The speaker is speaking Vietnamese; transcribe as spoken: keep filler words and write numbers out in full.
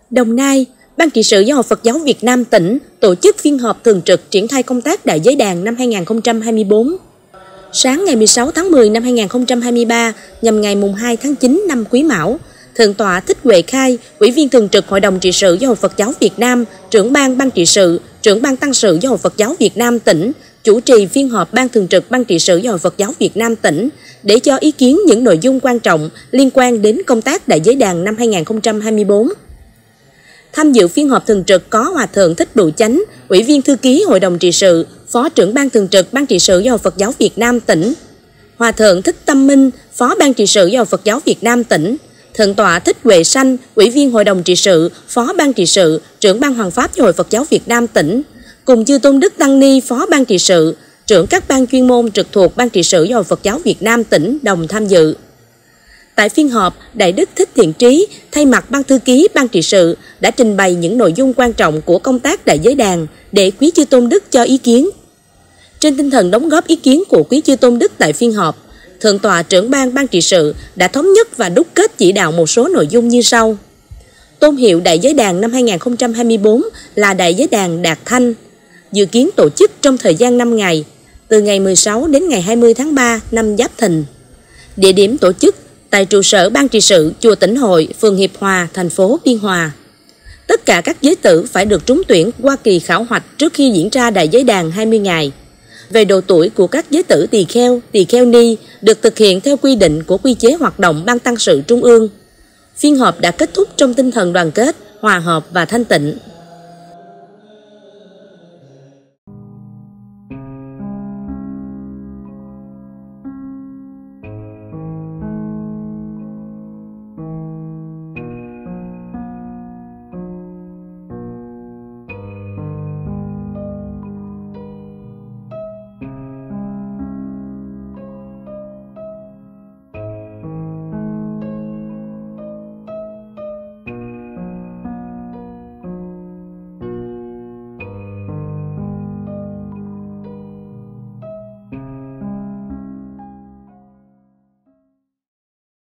Đồng Nai, Ban trị sự Giáo hội Phật giáo Việt Nam tỉnh tổ chức phiên họp thường trực triển khai công tác Đại Giới Đàn năm hai nghìn không trăm hai mươi tư. Sáng ngày mười sáu tháng mười năm hai nghìn không trăm hai mươi ba, nhằm ngày mùng hai tháng chín năm Quý Mão, Thượng tọa Thích Huệ Khai, Ủy viên thường trực Hội đồng trị sự Giáo hội Phật giáo Việt Nam, trưởng ban Ban trị sự, trưởng ban tăng sự Giáo hội Phật giáo Việt Nam tỉnh chủ trì phiên họp Ban thường trực Ban trị sự Giáo hội Phật giáo Việt Nam tỉnh để cho ý kiến những nội dung quan trọng liên quan đến công tác Đại Giới Đàn năm hai nghìn không trăm hai mươi tư. Tham dự phiên họp thường trực có Hòa thượng Thích Bửu Chánh, Ủy viên thư ký Hội đồng trị sự, Phó trưởng ban thường trực Ban trị sự Giáo hội Phật giáo Việt Nam tỉnh, Hòa thượng Thích Tâm Minh, Phó Ban trị sự Giáo hội Phật giáo Việt Nam tỉnh, Thượng tọa Thích Huệ Sanh, Ủy viên Hội đồng trị sự, Phó Ban trị sự, trưởng ban Hoàng pháp Giáo hội Phật giáo Việt Nam tỉnh, cùng chư Tôn Đức Tăng Ni, Phó Ban trị sự, trưởng các ban chuyên môn trực thuộc Ban trị sự Giáo hội Phật giáo Việt Nam tỉnh đồng tham dự. Tại phiên họp, Đại đức Thích Thiện Trí thay mặt Ban thư ký Ban trị sự đã trình bày những nội dung quan trọng của công tác Đại Giới Đàn để quý chư Tôn Đức cho ý kiến. Trên tinh thần đóng góp ý kiến của quý chư Tôn Đức tại phiên họp, Thượng tọa trưởng ban Ban trị sự đã thống nhất và đúc kết chỉ đạo một số nội dung như sau. Tôn hiệu Đại Giới Đàn năm hai nghìn không trăm hai mươi tư là Đại Giới Đàn Đạt Thanh, dự kiến tổ chức trong thời gian năm ngày, từ ngày mười sáu đến ngày hai mươi tháng ba năm Giáp Thìn. Địa điểm tổ chức tại trụ sở Ban trị sự Chùa Tĩnh Hội, phường Hiệp Hòa, thành phố Biên Hòa. Tất cả các giới tử phải được trúng tuyển qua kỳ khảo hoạch trước khi diễn ra Đại Giới Đàn hai mươi ngày. Về độ tuổi của các giới tử tỳ kheo, tỳ kheo ni được thực hiện theo quy định của quy chế hoạt động Ban tăng sự Trung ương. Phiên họp đã kết thúc trong tinh thần đoàn kết, hòa hợp và thanh tịnh.